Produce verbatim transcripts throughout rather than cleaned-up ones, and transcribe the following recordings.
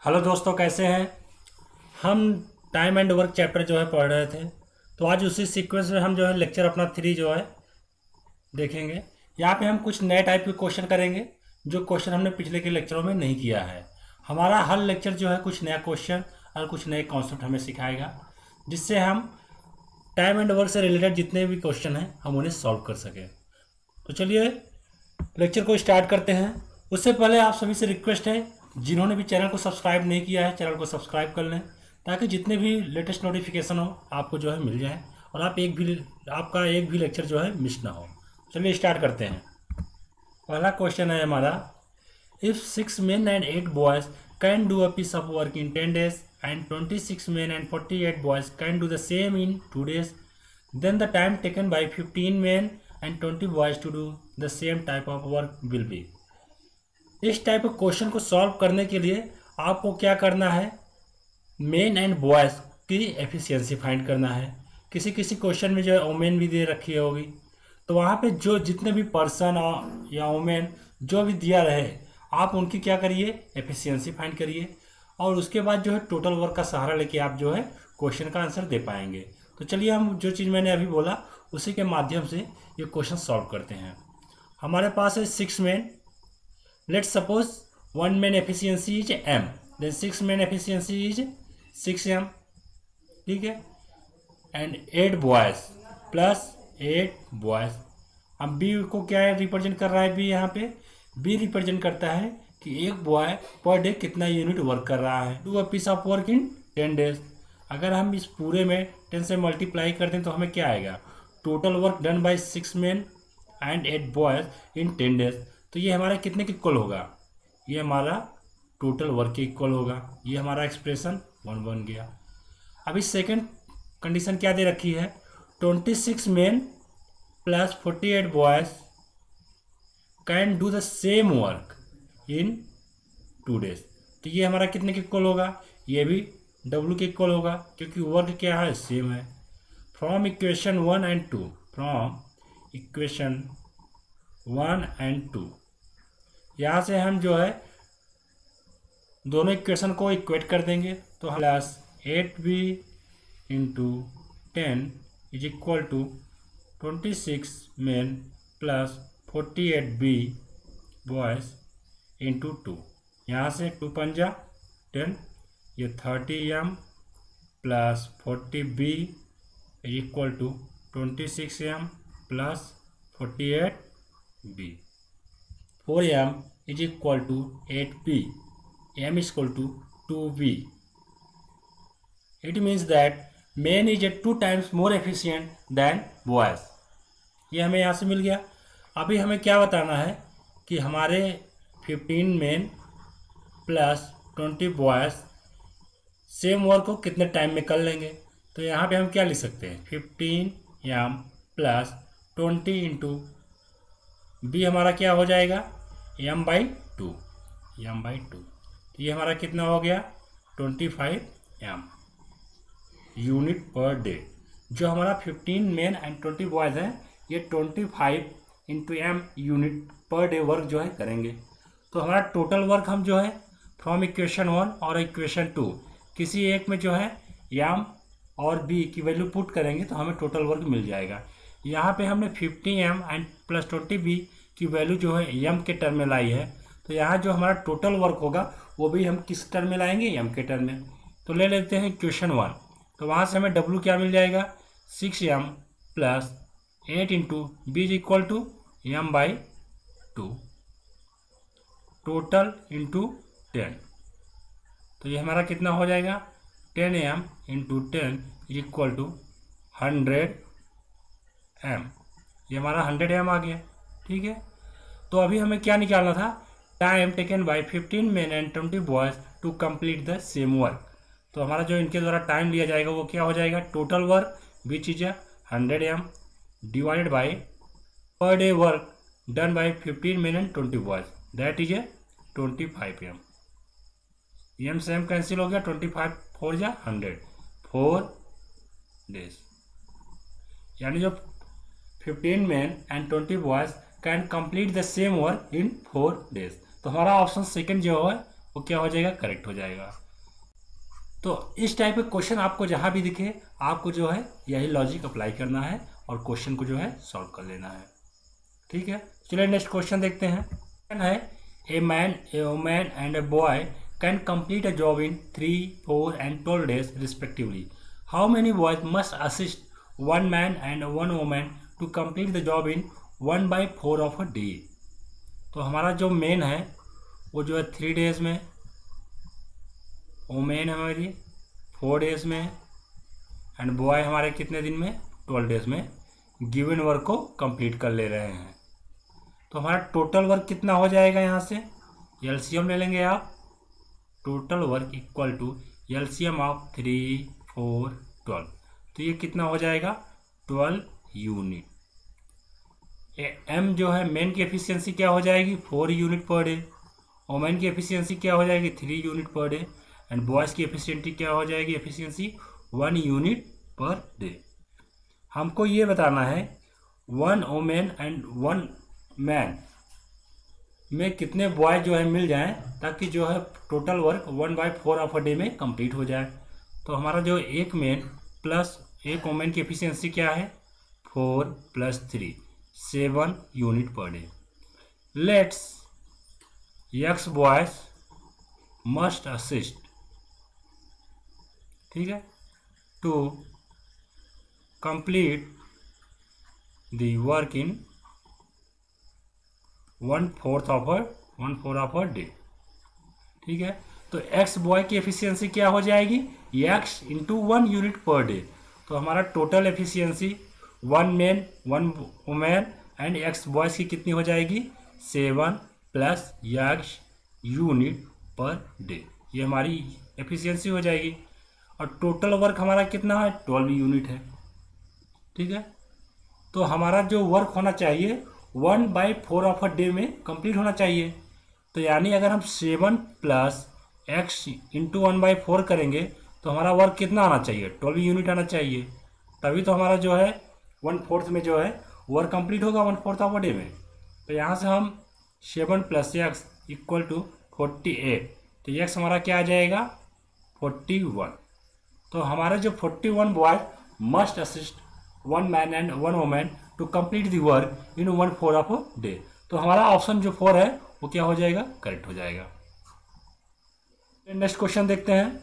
Hello दोस्तों, कैसे हैं। हम टाइम एंड वर्क चैप्टर जो है पढ़ रहे थे, तो आज उसी सीक्वेंस में हम जो है लेक्चर अपना थ्री जो है देखेंगे। यहाँ पे हम कुछ नए टाइप के क्वेश्चन करेंगे जो क्वेश्चन हमने पिछले के लेक्चरों में नहीं किया है। हमारा हर लेक्चर जो है कुछ नया क्वेश्चन और कुछ नए कॉन्सेप्ट हमें सिखाएगा, जिससे हम टाइम एंड वर्क से रिलेटेड जितने भी क्वेश्चन हैं हम उन्हें सॉल्व कर सकें। तो चलिए लेक्चर को स्टार्ट करते हैं। उससे पहले आप सभी से रिक्वेस्ट है, जिन्होंने भी चैनल को सब्सक्राइब नहीं किया है चैनल को सब्सक्राइब कर लें, ताकि जितने भी लेटेस्ट नोटिफिकेशन हो आपको जो है मिल जाए और आप एक भी आपका एक भी लेक्चर जो है मिस ना हो। चलिए स्टार्ट करते हैं। पहला क्वेश्चन है हमारा, if six men and eight boys can do a piece of work in ten days and twenty six men and forty eight boys can do the same in two days, then the time taken by fifteen men and twenty boys to do the same type of work will be। इस type of question को solve करने के लिए आपको क्या करना है, men and boys की एफिशिएंसी फाइंड करना है। किसी किसी क्वेश्चन में जो है वोमेन भी दे रखी होगी, तो वहाँ पे जो जितने भी पर्सन या वोमेन जो भी दिया रहे आप उनकी क्या करिए, एफिशिएंसी फाइंड करिए, और उसके बाद जो है टोटल वर्क का सहारा लेके आप जो है क्वेश्चन का आंसर दे पाएंगे। तो चलिए हम जो चीज़ मैंने अभी बोला उसी के माध्यम से ये क्वेश्चन सॉल्व करते हैं। हमारे पास है six man, let's suppose one man efficiency is M, then six man efficiency is six M, ठीक है, and eight boys plus eight boys. अब बी को क्या रिप्रेजेंट कर रहा है, बी यहाँ पे बी रिप्रेजेंट करता है कि एक बॉय पर डे कितना यूनिट वर्क कर रहा है, do a piece of work in ten days. अगर हम इस पूरे में टेन से मल्टीप्लाई करते हैं तो हमें क्या आएगा, total work done by six man and eight boys in ten days. तो ये हमारा कितने के इक्वल होगा, ये हमारा टोटल वर्क के इक्वल होगा। ये हमारा एक्सप्रेशन वन बन गया। अभी सेकंड कंडीशन क्या दे रखी है, twenty six man plus forty eight boys can do the same work in two days. तो ये हमारा कितने के इक्वल होगा, ये भी डब्ल्यू के इक्वल होगा, क्योंकि वर्क क्या है, सेम है। From equation one and two, from equation one and two, यहाँ से हम जो है दोनों इक्वेशन को इक्वेट कर देंगे। तो plus eight B into ten is equal to twenty six man plus forty eight B boys into two. यहाँ से टू पंजा टेन, ये thirty M plus forty B is equal to twenty six M plus forty eight B. Four M is equal to eight B, M is equal to two B. It means that man is a two times more efficient than boys. ये हमें यहाँ से मिल गया। अभी हमें क्या बताना है कि हमारे fifteen man plus twenty boys same work को कितने टाइम में कर लेंगे। तो यहाँ पे हम क्या लिख सकते हैं, fifteen M plus twenty into B हमारा क्या हो जाएगा, M by two, M by two. तो ये हमारा कितना हो गया, twenty five M unit per day. जो हमारा fifteen man and twenty boys हैं, ये twenty five into M unit per day work जो है करेंगे। तो हमारा टोटल वर्क हम जो है फ्रॉम इक्वेशन वन और इक्वेशन टू किसी एक में जो है एम और बी की वैल्यू पुट करेंगे तो हमें टोटल वर्क मिल जाएगा। यहाँ पे हमने fifty M and plus twenty B की वैल्यू जो है एम के टर्म में लाई है, तो यहाँ जो हमारा टोटल वर्क होगा वो भी हम किस टर्म में लाएंगे, एम के टर्म में। तो ले लेते हैं इक्वेशन वन, तो वहाँ से हमें डब्ल्यू क्या मिल जाएगा, six M plus eight into B is equal to M by two, total into ten. तो ये हमारा कितना हो जाएगा, ten M into ten is equal to hundred M. ये हमारा हंड्रेड एम आ गया, ठीक है। तो अभी हमें क्या निकालना था, time taken by fifteen man and twenty boys to complete the same work. तो हमारा जो इनके द्वारा टाइम लिया जाएगा वो क्या हो जाएगा, total work which is hundred M divided by per day work done by fifteen man and twenty boys, that is a twenty five M. M से एम कैंसिल हो गया, ट्वेंटी फाइव फोर जा हंड्रेड, फोर डेज। यानी जो fifteen man and twenty boys can complete the same work in four days. तो हमारा option second जो है वो क्या हो जाएगा, करेक्ट हो जाएगा। तो इस टाइप के क्वेश्चन आपको जहाँ भी दिखे आपको जो है यही लॉजिक अप्लाई करना है और क्वेश्चन को जो है सॉल्व कर लेना है। ठीक है, चलिए नेक्स्ट क्वेश्चन देखते हैं। क्वेश्चन है a man a woman and a boy can complete a job in three four and twelve days respectively. How many boys must assist one man and one woman to complete the job in one by four of a day. तो हमारा जो main है वो जो है three days में, women हमारी four days में एंड बॉय हमारे कितने दिन में, ट्वेल्व डेज में गिवन वर्क को कंप्लीट कर ले रहे हैं। तो हमारा टोटल वर्क कितना हो जाएगा, यहाँ से एलसीएम ले लेंगे आप। Total work equal to LCM of three four twelve, तो ये कितना हो जाएगा, ट्वेल्व यूनिट। एम जो है मेन की एफिशिएंसी क्या हो जाएगी, four unit per day. Women की एफिशिएंसी क्या हो जाएगी, three unit per day. And boys की एफिशिएंसी क्या हो जाएगी, efficiency one unit per day. हमको ये बताना है one women and one man में कितने बॉय जो है मिल जाएं ताकि जो है total work one by four of a day में कंप्लीट हो जाए। तो हमारा जो एक मैन प्लस एक वुमेन की एफिशिएंसी क्या है, four plus three seven unit per day. Let's X boys must assist, ठीक है, to complete the work in one fourth of a one four of a day. ठीक है, तो एक्स बॉय की एफिशिएंसी क्या हो जाएगी, X into one unit per day. तो हमारा total efficiency one man one women and X boys की कितनी हो जाएगी, seven plus X unit per day, ये हमारी एफिशिएंसी हो जाएगी। और टोटल वर्क हमारा कितना है, ट्वेल्व यूनिट है। ठीक है, तो हमारा जो वर्क होना चाहिए one by four of a day में कंप्लीट होना चाहिए। तो यानी अगर हम seven plus X into one by four करेंगे तो हमारा वर्क कितना आना चाहिए, ट्वेल्व यूनिट आना चाहिए। तभी तो हमारा जो है वन फोर्थ में जो है वर्क कंप्लीट होगा one fourth of a day में। तो यहाँ से हम seven plus X equal to forty eight, तो एक्स हमारा क्या आ जाएगा, फोर्टी वन। तो हमारा जो forty one boy must assist one man and one women to complete the work in one four of a day. तो हमारा ऑप्शन जो फोर है वो क्या हो जाएगा, करेक्ट हो जाएगा। नेक्स्ट क्वेश्चन देखते हैं।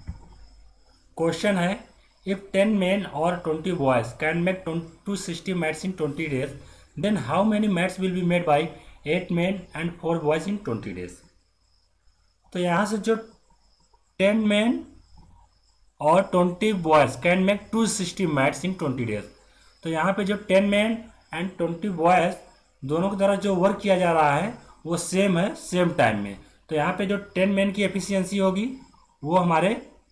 क्वेश्चन है इफ टेन मैन और twenty boys can make two sixty mats in twenty days then how many mats will be made by eight man and four boys in twenty days. तो यहाँ से जो ten man और twenty boys can make two sixty mats in twenty days, तो यहाँ पे जो ten man and twenty boys दोनों की द्वारा जो वर्क किया जा रहा है वो सेम है, सेम टाइम में। तो यहाँ पे जो टेन मैन की एफिशिएंसी होगी वो हमारे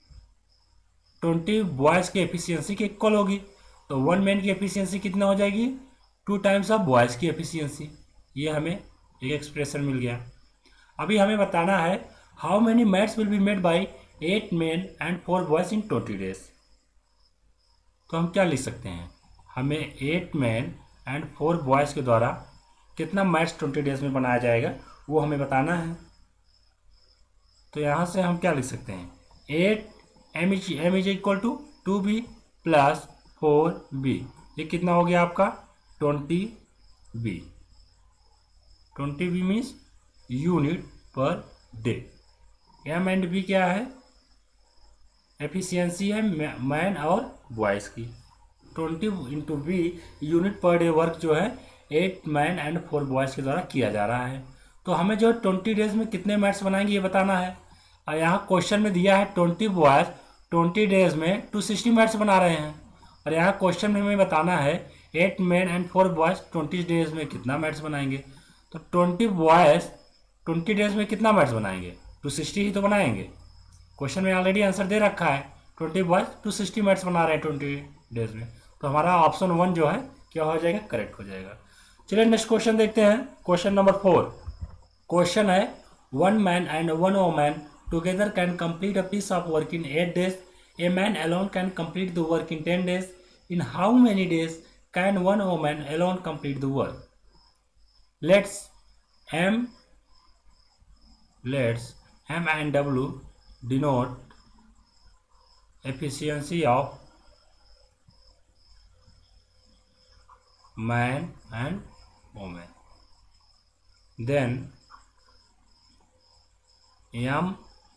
ट्वेंटी बॉयज़ की एफिशिएंसी के इक्वल होगी। तो वन मैन की एफिशिएंसी कितना हो जाएगी, टू टाइम्स ऑफ बॉयज़ की एफिशिएंसी। ये हमें एक एक्सप्रेशन मिल गया। अभी हमें बताना है how many mats will be made by eight man and four boys in twenty days. तो हम क्या लिख सकते हैं, हमें eight man and four boys के द्वारा कितना मैट्स ट्वेंटी डेज में बनाया जाएगा वो हमें बताना है। तो यहाँ से हम क्या लिख सकते हैं, eight M is M is equal to two B plus four B, ये कितना हो गया आपका twenty B. Twenty B means unit per day. M and B क्या है, एफिशिएंसी है मैन और बॉयज़ की। Twenty into B unit per day work जो है eight man and four boys के द्वारा किया जा रहा है। तो हमें जो ट्वेंटी डेज में कितने मैट्स बनाएंगे ये बताना है। और यहाँ क्वेश्चन में दिया है ट्वेंटी बॉयज़ ट्वेंटी डेज में टू सिक्सटी मैट्स बना रहे हैं। और यहाँ क्वेश्चन में हमें बताना है eight man and four boys twenty days में कितना मैट्स बनाएंगे। तो ट्वेंटी बॉयज़ ट्वेंटी डेज में कितना मैट्स बनाएंगे, टू सिक्सटी ही तो बनाएंगे। क्वेश्चन में ऑलरेडी आंसर दे रखा है, twenty boys two sixty mats बना रहे हैं ट्वेंटी डेज में। तो हमारा ऑप्शन वन जो है क्या हो जाएगा, करेक्ट हो जाएगा। चलिए नेक्स्ट क्वेश्चन देखते हैं। Question number four. क्वेश्चन है one man and one woman together can complete a piece of work in eight days. A man alone can complete the work in ten days. In how many days can one woman alone complete the work. Let's M let's M and W denote efficiency of man and woman. Then m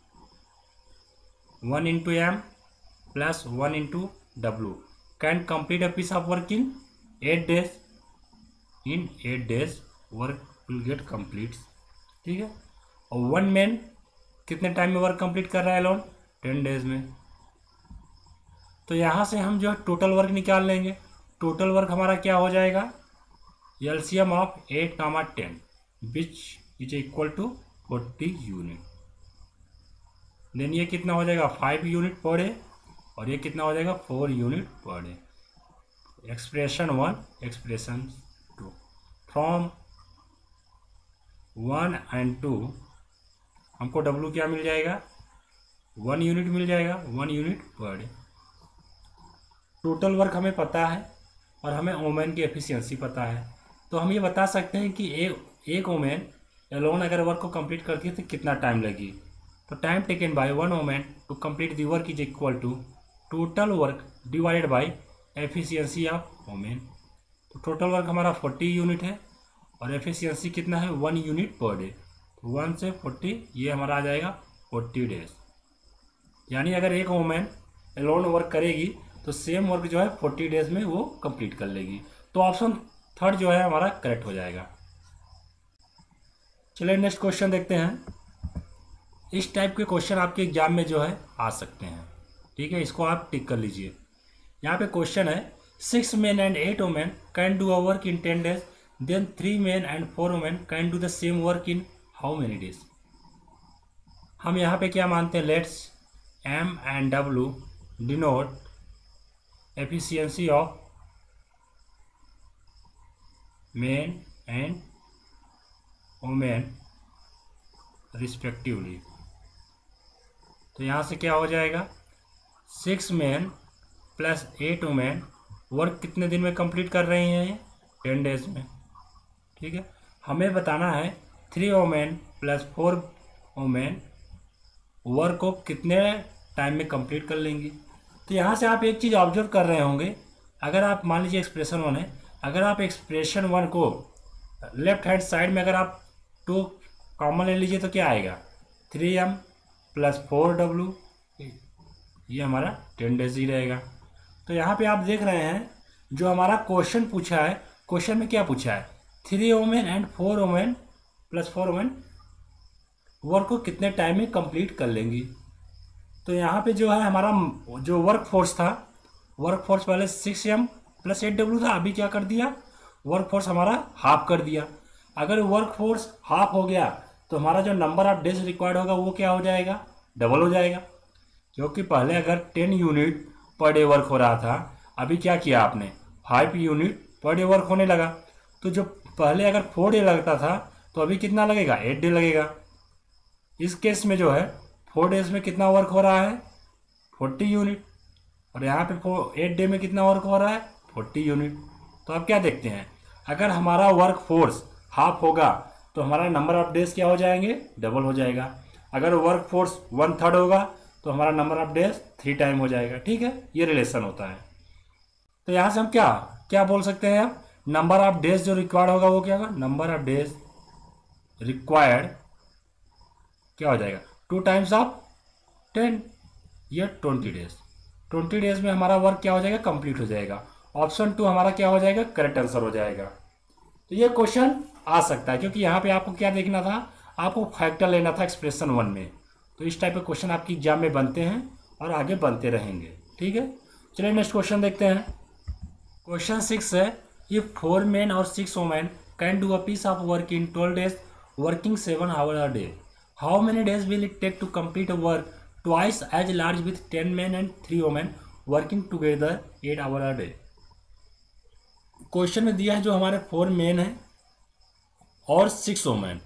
one into m plus one into w can complete a piece of work in eight days. In eight days work will get complete. ठीक है, और one man कितने time में work complete कर रहा है alone? Ten days में. तो यहाँ से हम जो है टोटल वर्क निकाल लेंगे. टोटल वर्क हमारा क्या हो जाएगा? LCM of eight comma ten which is equal to forty unit. Then ये कितना हो जाएगा? फाइव यूनिट पर डे, और ये कितना हो जाएगा? Four unit per day. Expression one, expression two. From one and two हमको डब्ल्यू क्या मिल जाएगा? वन यूनिट मिल जाएगा, one unit per day. Total work हमें पता है और हमें ओमेन की एफिशिएंसी पता है, तो हम ये बता सकते हैं कि एक एक ओमेन एलोन अगर वर्क को कंप्लीट करती है तो कितना टाइम लगी. तो time taken by one woman to complete the work is equal to total work divided by efficiency of woman. तो टोटल वर्क हमारा फोर्टी यूनिट है और एफिशिएंसी कितना है? One unit per day. तो वन से फोर्टी, ये हमारा आ जाएगा फोर्टी डेज. यानी अगर एक ओमेन एलोन वर्क करेगी तो सेम वर्क जो है फोर्टी डेज में वो कंप्लीट कर लेगी. तो ऑप्शन थर्ड जो है हमारा करेक्ट हो जाएगा. चलिए नेक्स्ट क्वेश्चन देखते हैं. इस टाइप के क्वेश्चन आपके एग्जाम में जो है आ सकते हैं. ठीक है, इसको आप टिक कर लीजिए. यहाँ पे क्वेश्चन है six man and eight women can do a work in ten days, then three man and four women can do the same work in how many days. हम यहाँ पे क्या मानते हैं? Let's M and W denote efficiency of men and women respectively. तो यहाँ से क्या हो जाएगा? Six man plus eight women work कितने दिन में कंप्लीट कर रही हैं? टेन डेज में. ठीक है, हमें बताना है three women plus four women work को कितने टाइम में कंप्लीट कर लेंगी. तो यहाँ से आप एक चीज़ ऑब्जर्व कर रहे होंगे. अगर आप मान लीजिए एक्सप्रेशन वन है, अगर आप एक्सप्रेशन वन को लेफ्ट हैंड साइड में अगर आप टू कॉमन ले लीजिए तो क्या आएगा? Three M plus four W, ये हमारा टेन डेज ही रहेगा. तो यहाँ पे आप देख रहे हैं जो हमारा क्वेश्चन पूछा है, क्वेश्चन में क्या पूछा है? Three women and four women plus four women work को कितने टाइम में कंप्लीट कर लेंगी. तो यहाँ पे जो है हमारा जो वर्क फोर्स था, वर्क फोर्स पहले six M plus eight W था, अभी क्या कर दिया? वर्क फोर्स हमारा हाफ कर दिया. अगर वर्क फोर्स हाफ हो गया तो हमारा जो नंबर ऑफ डेज रिक्वायर्ड होगा वो क्या हो जाएगा? डबल हो जाएगा. क्योंकि पहले अगर ten unit per day work हो रहा था, अभी क्या किया आपने? Five unit per day work होने लगा. तो जो पहले अगर फोर डे लगता था तो अभी कितना लगेगा? एट डे लगेगा. इस केस में जो है फोर डेज में कितना वर्क हो रहा है? Forty unit. और यहाँ पे फोर एट डे में कितना वर्क हो रहा है? Forty unit. तो अब क्या देखते हैं, अगर हमारा वर्क फोर्स हाफ होगा तो हमारा नंबर ऑफ डेज क्या हो जाएंगे? डबल हो जाएगा. अगर वर्क फोर्स वन थर्ड होगा तो हमारा number of days three time हो जाएगा. ठीक है, ये रिलेशन होता है. तो यहाँ से हम क्या क्या बोल सकते हैं? अब नंबर ऑफ डेज जो रिक्वायर्ड होगा वो क्या होगा? नंबर ऑफ डेज रिक्वायर्ड क्या हो जाएगा? टू टाइम्स ऑफ टेन, ये ट्वेंटी डेज. ट्वेंटी डेज में हमारा वर्क क्या हो जाएगा? कंप्लीट हो जाएगा. ऑप्शन टू हमारा क्या हो जाएगा? करेक्ट आंसर हो जाएगा. तो ये क्वेश्चन आ सकता है क्योंकि यहाँ पे आपको क्या देखना था? आपको फैक्टर लेना था एक्सप्रेशन वन में. तो इस टाइप के क्वेश्चन आपकी एग्जाम में बनते हैं और आगे बनते रहेंगे. ठीक है, चलिए नेक्स्ट क्वेश्चन देखते हैं. क्वेश्चन सिक्स है इफ फोर मैन और six women can do a piece of work in twelve days working seven hour a day, how many days will it take to complete a work twice as large with ten man and three women working together eight hour a day. Question में दिया है जो हमारे four man है और six women,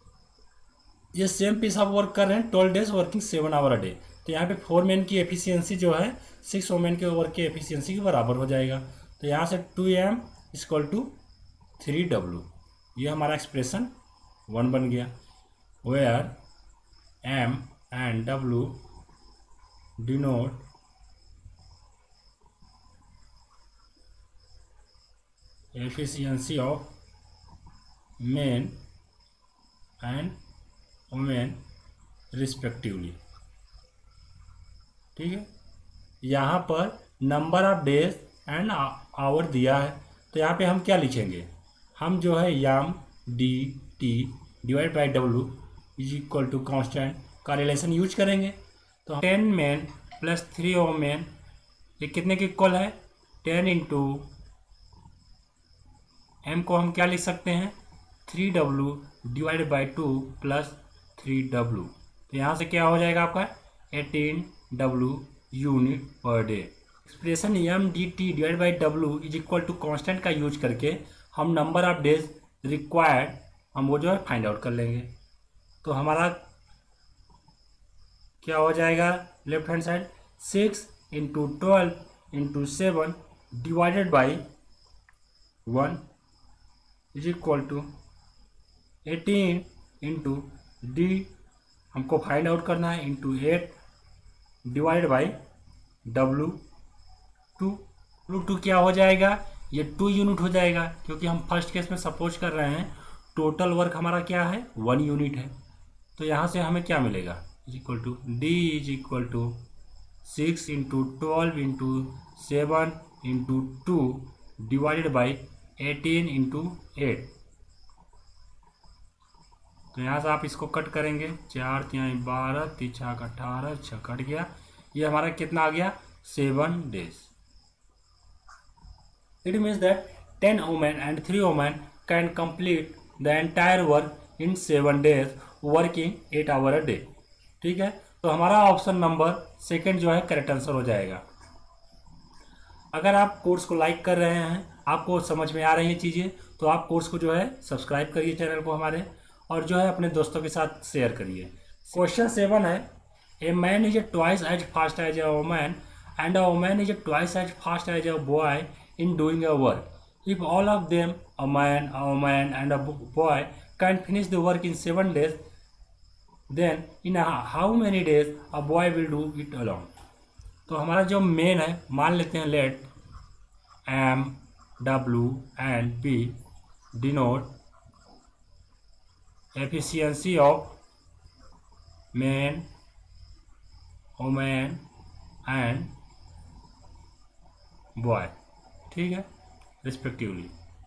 ये same piece of work कर रहे हैं twelve days working seven hour a day. तो यहाँ पे फोर मैन की एफिशिएंसी जो है सिक्स वुमेन के वर्क की एफिशिएंसी के बराबर हो जाएगा. तो यहाँ से two M equal to three W, ये हमारा एक्सप्रेशन वन बन गया. Where M and W denote efficiency of men and women respectively। ठीक है, यहाँ पर number of days and hour दिया है, तो यहाँ पे हम क्या लिखेंगे, हम जो है M D T divide by W is equal to constant का रिलेशन यूज करेंगे। तो ten man plus three women ये कितने के इक्वल है, टेन इंटू एम को हम क्या लिख सकते हैं, three W divide by two plus three W. तो यहाँ से क्या हो जाएगा आपका eighteen W unit per day. Expression M D T divide by W is equal to constant का यूज करके हम नंबर ऑफ डेज रिक्वायर्ड हम वो जो है फाइंड आउट कर लेंगे। तो हमारा क्या हो जाएगा, left hand side six into twelve into seven divided by one is equal to eighteen into D हमको फाइंड आउट करना है into eight divide by W two. W two क्या हो जाएगा, ये टू यूनिट हो जाएगा, क्योंकि हम फर्स्ट केस में सपोज कर रहे हैं टोटल वर्क हमारा क्या है, वन यूनिट है। तो यहाँ से हमें क्या मिलेगा, is equal to D is equal to six into twelve into seven into two divided by eighteen into eight. तो यहाँ से आप इसको कट करेंगे, चार तिहाई बारह तिछाक अठारह, छः कट गया, ये हमारा कितना आ गया, seven days. It means that ten women and three women can complete the entire work in seven days working eight hour a day. ठीक है, तो हमारा ऑप्शन नंबर सेकंड जो है करेक्ट आंसर हो जाएगा। अगर आप कोर्स को लाइक कर रहे हैं, आपको समझ में आ रही हैं चीज़ें, तो आप कोर्स को जो है सब्सक्राइब करिए चैनल को हमारे, और जो है अपने दोस्तों के साथ शेयर करिए। क्वेश्चन सेवन है, a man is a twice as fast as a woman and a woman is a twice as fast as a boy in doing a work. If all of them a man a woman and a boy can finish the work in seven days, then in how many days a boy will do it alone. तो हमारा जो main है, मान लेते हैं let M W and B denote efficiency of man women and boy, ठीक है, respectively.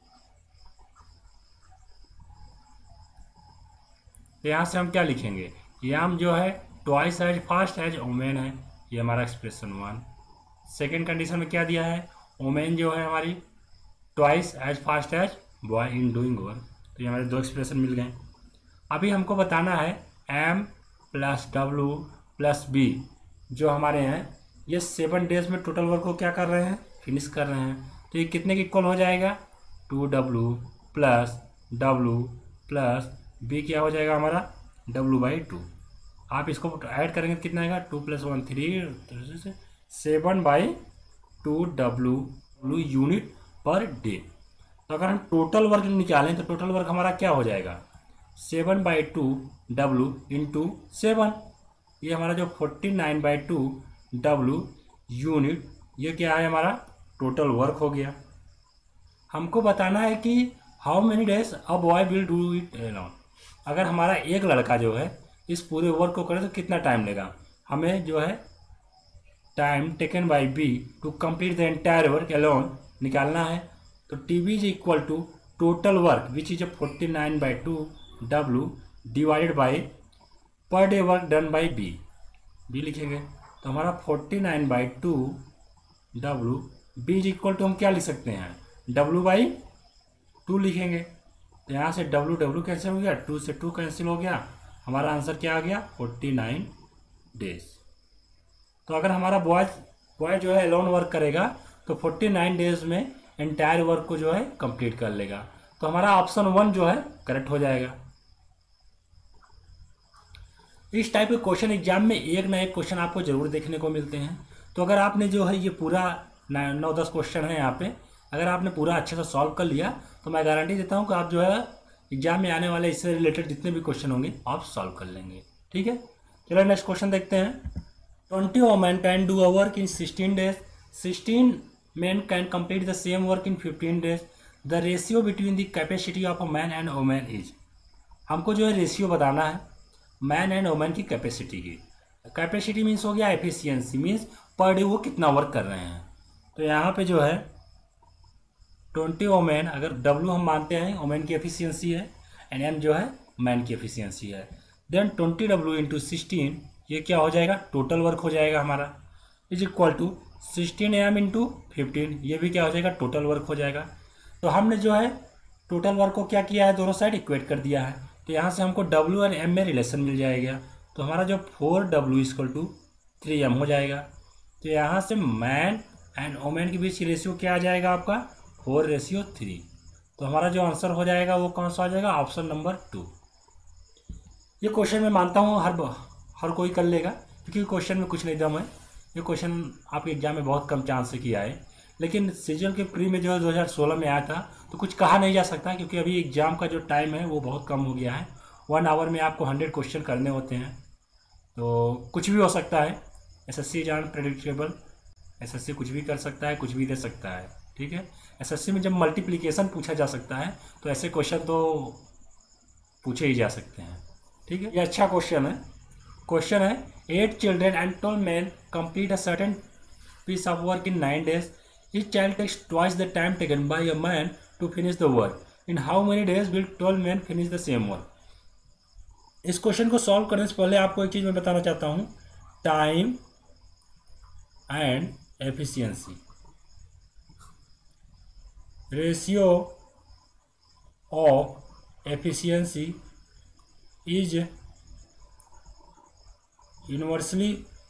तो यहाँ से हम क्या लिखेंगे, याम जो है twice as fast as women है, ये हमारा एक्सप्रेशन वन। सेकेंड कंडीशन में क्या दिया है, वुमेन जो है हमारी twice as fast as boy in doing work. तो ये हमारे दो एक्सप्रेशन मिल गए। अभी हमको बताना है M plus W plus B जो हमारे हैं, ये सेवन डेज में टोटल वर्क को क्या कर रहे हैं, फिनिश कर रहे हैं। तो ये कितने के इक्वल हो जाएगा, two W plus W plus B क्या हो जाएगा हमारा, डब्ल्यू बाई टू। आप इसको ऐड करेंगे तो कितना आएगा, two plus one three, seven by two W W unit per day. तो अगर हम टोटल वर्क निकालें तो टोटल वर्क हमारा क्या हो जाएगा, seven by two W into seven, ये हमारा जो forty nine by two W unit, ये क्या है हमारा टोटल वर्क हो गया। हमको बताना है कि how many days a boy will do it alone. अगर हमारा एक लड़का जो है इस पूरे वर्क को करे तो कितना टाइम लेगा, हमें जो है time taken by B to complete the entire work alone निकालना है। तो T B is equal to total work which is forty nine by two W divided by per day work done by B, B लिखेंगे। तो हमारा forty nine by two W B is equal to हम क्या लिख सकते हैं, W by two लिखेंगे। तो यहाँ से डब्ल्यू डब्ल्यू कैंसिल हो गया, टू से टू कैंसिल हो गया, हमारा आंसर क्या आ गया, फोर्टी नाइन डेज। तो अगर हमारा बॉय बॉय जो है अलोन वर्क करेगा तो फोर्टी नाइन डेज में एंटायर वर्क को जो है कंप्लीट कर लेगा। तो हमारा ऑप्शन वन जो है करेक्ट हो जाएगा। इस टाइप के क्वेश्चन एग्जाम में एक ना एक क्वेश्चन आपको जरूर देखने को मिलते हैं। तो अगर आपने जो है ये पूरा नौ दस क्वेश्चन है यहाँ पे, अगर आपने पूरा अच्छे से सॉल्व कर लिया तो मैं गारंटी देता हूँ कि आप जो है एग्जाम में आने वाले इससे रिलेटेड जितने भी क्वेश्चन होंगे आप सॉल्व कर लेंगे। ठीक है, चलो नेक्स्ट क्वेश्चन देखते हैं। Twenty women can do a work in sixteen days, sixteen men can complete the same work in fifteen days. The ratio between the capacity of a man and woman is, हमको जो है ratio बताना है man and women की capacity की। Capacity means हो गया efficiency, means per day वो कितना वर्क कर रहे हैं। तो यहाँ पे जो है ट्वेंटी वोमेन, अगर डब्ल्यू हम मानते हैं वोमेन की एफिशिएंसी है एंड एम जो है मैन की एफिशिएंसी है, then twenty W into sixteen, ये क्या हो जाएगा टोटल वर्क हो जाएगा हमारा, is equal to sixteen M into fifteen, ये भी क्या हो जाएगा टोटल वर्क हो जाएगा। तो हमने जो है टोटल वर्क को क्या किया है, दोनों साइड इक्वेट कर दिया है। तो यहाँ से हमको डब्ल्यू और एम में रिलेशन मिल जाएगा। तो हमारा जो four W equal to three M हो जाएगा। तो यहाँ से मैन एंड वोमेन के बीच रेशियो क्या आ जाएगा आपका, फोर रेशियो थ्री। तो हमारा जो आंसर हो जाएगा वो कौन सा हो जाएगा, ऑप्शन नंबर टू। ये क्वेश्चन मैं मानता हूँ हर हर कोई कर लेगा, क्योंकि क्वेश्चन में कुछ नहीं दम है। ये क्वेश्चन आपके एग्जाम में बहुत कम चांस से किया है, लेकिन सीजन के प्री में जो है दो हज़ार सोलह में आया था, तो कुछ कहा नहीं जा सकता, क्योंकि अभी एग्ज़ाम का जो टाइम है वो बहुत कम हो गया है। वन आवर में आपको हंड्रेड क्वेश्चन करने होते हैं, तो कुछ भी हो सकता है। एसएससी इज अनप्रेडिक्टेबल, एसएससी कुछ भी कर सकता है, कुछ भी दे सकता है, ठीक है। एसएससी में जब मल्टीप्लिकेशन पूछा जा सकता है तो ऐसे क्वेश्चन तो पूछे ही जा सकते हैं, ठीक है। ये अच्छा क्वेश्चन है। क्वेश्चन है eight children and twelve man complete a certain piece of work in nine days, each child takes twice the time taken by a man to finish the work, in how many days will twelve man finish the same work. इस question को solve करने से पहले आपको एक चीज़ मैं बताना चाहता हूँ, time and efficiency, ratio of efficiency is universally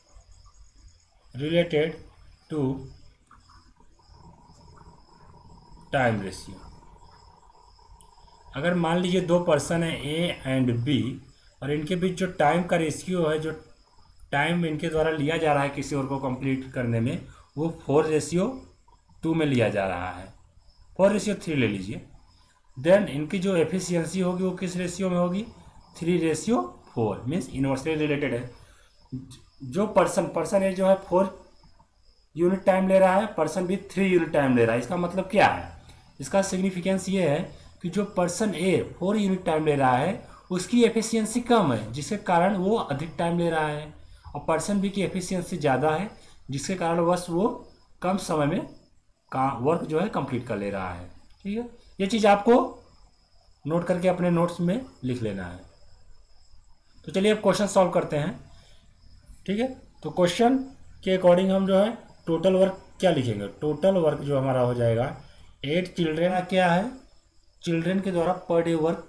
related to time ratio. अगर मान लीजिए दो पर्सन है ए एंड बी, और इनके बीच जो टाइम का रेशियो है, जो टाइम इनके द्वारा लिया जा रहा है किसी और को कंप्लीट करने में, वो फोर रेशियो टू में लिया जा रहा है, फोर रेशियो थ्री ले लीजिए। देन इनकी जो एफिशिएंसी होगी वो किस रेशियो में होगी, three ratio four, means inversely related है। जो पर्सन पर्सन ए जो है फोर यूनिट टाइम ले रहा है, person B three unit time ले रहा है। इसका मतलब क्या है, इसका सिग्निफिकेंस ये है कि जो person A four unit time ले रहा है उसकी एफिशिएंसी कम है, जिसके कारण वो अधिक टाइम ले रहा है, और पर्सन बी की एफिशिएंसी ज़्यादा है, जिसके कारण बस वो कम समय में का वर्क जो है कंप्लीट कर ले रहा है, ठीक है। ये चीज़ आपको नोट करके अपने नोट्स में लिख लेना है। तो चलिए अब क्वेश्चन सॉल्व करते हैं, ठीक है। तो क्वेश्चन के अकॉर्डिंग हम जो है टोटल वर्क क्या लिखेंगे, टोटल वर्क जो हमारा हो जाएगा एट चिल्ड्रेन, क्या है चिल्ड्रेन के द्वारा per day work,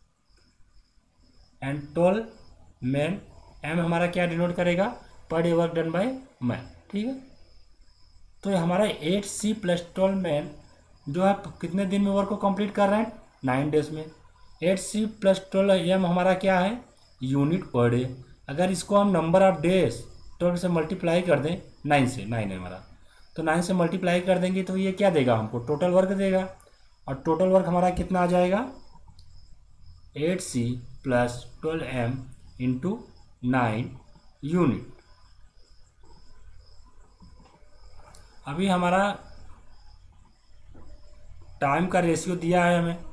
and twelve man, M हमारा क्या डिनोट करेगा, per day work done by man, ठीक है। तो ये हमारा eight C plus twelve man जो है कितने दिन में वर्क को कंप्लीट कर रहे हैं, नाइन डेज में। Eight C plus twelve M हमारा क्या है, यूनिट पर डे। अगर इसको हम नंबर ऑफ डेज ट्वेल्व से मल्टीप्लाई कर दें, नाइन से, नाइन है हमारा, तो नाइन से मल्टीप्लाई कर देंगे तो ये क्या देगा हमको, टोटल वर्क देगा। और टोटल वर्क हमारा कितना आ जाएगा, eight C plus twelve M into nine unit. अभी हमारा टाइम का रेशियो दिया है हमें,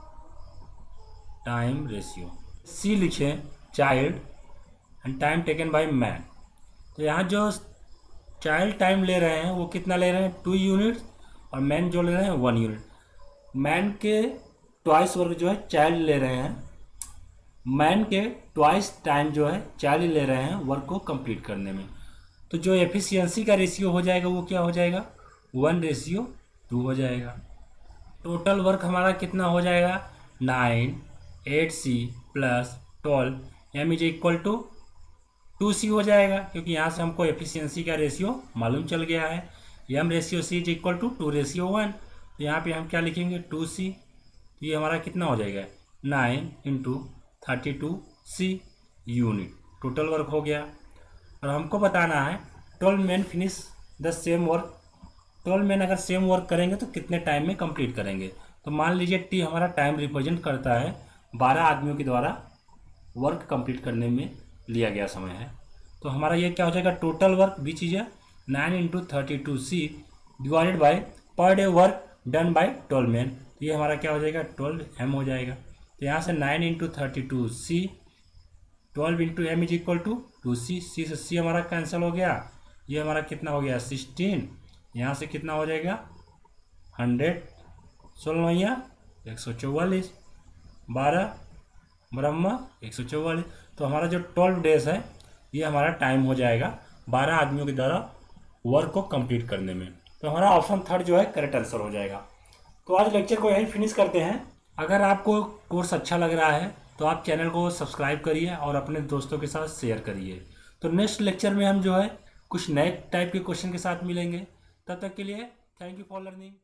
टाइम रेशियो सी लिखे child and time taken by man. तो यहाँ जो चाइल्ड टाइम ले रहे हैं वो कितना ले रहे हैं, टू यूनिट्स, और मैन जो ले रहे हैं वन यूनिट। मैन के ट्वाइस वर्क जो है चाइल्ड ले रहे हैं, मैन के ट्वाइस टाइम जो है चाइल्ड ले रहे हैं वर्क को कंप्लीट करने में। तो जो एफिशिएंसी का रेशियो हो जाएगा वो क्या हो जाएगा, वन रेशियो टू हो जाएगा। टोटल वर्क हमारा कितना हो जाएगा, nine eight C plus twelve M is equal to two C हो जाएगा, क्योंकि यहाँ से हमको एफिशिएंसी का रेशियो मालूम चल गया है। M ratio C is equal to two ratio one, तो यहाँ पे हम क्या लिखेंगे, टू सी। तो ये हमारा कितना हो जाएगा, nine into thirty two C unit, total work हो गया। और हमको बताना है twelve man finish the same work, twelve man अगर सेम वर्क करेंगे तो कितने टाइम में कंप्लीट करेंगे। तो मान लीजिए टी हमारा टाइम रिप्रेजेंट करता है बारह आदमियों के द्वारा वर्क कंप्लीट करने में लिया गया समय है। तो हमारा ये क्या हो जाएगा, total work which is nine into thirty two C divided by per day work done by twelve man. तो ये हमारा क्या हो जाएगा, ट्वेल्व एम हो जाएगा। तो यहाँ से nine into thirty two C, twelve into M is equal to two C, C से सी हमारा कैंसिल हो गया, ये हमारा कितना हो गया सिक्सटीन, यहाँ से कितना हो जाएगा हंड्रेड, सोलह भैया एक सौ चौवालीस, बारह ब्रह्मा एक सौ चौवालीस। तो हमारा जो ट्वेल्व डेज है ये हमारा टाइम हो जाएगा बारह आदमियों के द्वारा वर्क को कंप्लीट करने में। तो हमारा ऑप्शन थर्ड जो है करेक्ट आंसर हो जाएगा। तो आज लेक्चर को यहीं फिनिश करते हैं। अगर आपको कोर्स अच्छा लग रहा है तो आप चैनल को सब्सक्राइब करिए और अपने दोस्तों के साथ शेयर करिए। तो नेक्स्ट लेक्चर में हम जो है कुछ नए टाइप के क्वेश्चन के साथ मिलेंगे। तब तक के लिए थैंक यू फॉर लर्निंग।